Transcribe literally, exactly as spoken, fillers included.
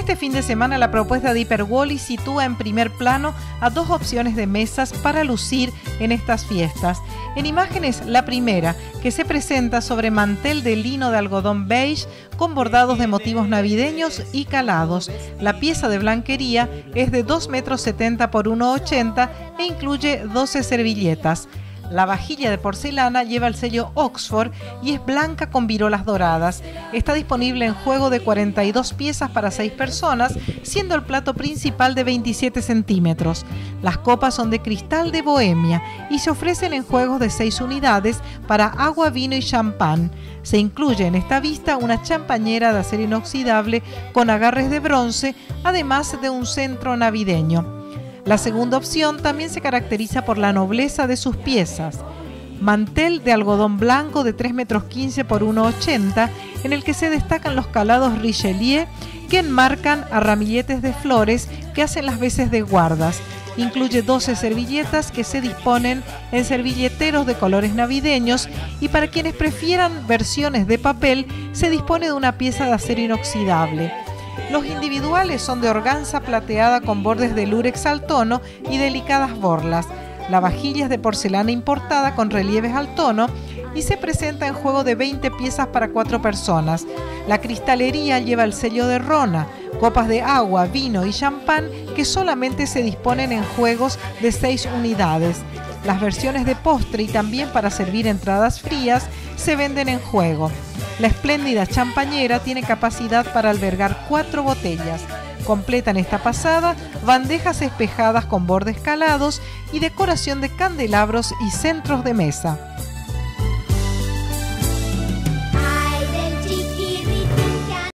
Este fin de semana la propuesta de Hiperwally sitúa en primer plano a dos opciones de mesas para lucir en estas fiestas. En imágenes, la primera, que se presenta sobre mantel de lino de algodón beige con bordados de motivos navideños y calados. La pieza de blanquería es de dos metros setenta por uno ochenta e incluye doce servilletas. La vajilla de porcelana lleva el sello Oxford y es blanca con virolas doradas. Está disponible en juego de cuarenta y dos piezas para seis personas, siendo el plato principal de veintisiete centímetros. Las copas son de cristal de Bohemia y se ofrecen en juegos de seis unidades para agua, vino y champán. Se incluye en esta vista una champañera de acero inoxidable con agarres de bronce, además de un centro navideño. La segunda opción también se caracteriza por la nobleza de sus piezas. Mantel de algodón blanco de tres metros quince por uno ochenta, en el que se destacan los calados Richelieu que enmarcan a ramilletes de flores que hacen las veces de guardas. Incluye doce servilletas que se disponen en servilleteros de colores navideños y para quienes prefieran versiones de papel se dispone de una pieza de acero inoxidable. Los individuales son de organza plateada con bordes de lurex al tono y delicadas borlas. La vajilla es de porcelana importada con relieves al tono y se presenta en juego de veinte piezas para cuatro personas. La cristalería lleva el sello de Rona, copas de agua, vino y champán que solamente se disponen en juegos de seis unidades. Las versiones de postre y también para servir entradas frías se venden en juego. La espléndida champañera tiene capacidad para albergar cuatro botellas. Completan esta pasada bandejas espejadas con bordes calados y decoración de candelabros y centros de mesa.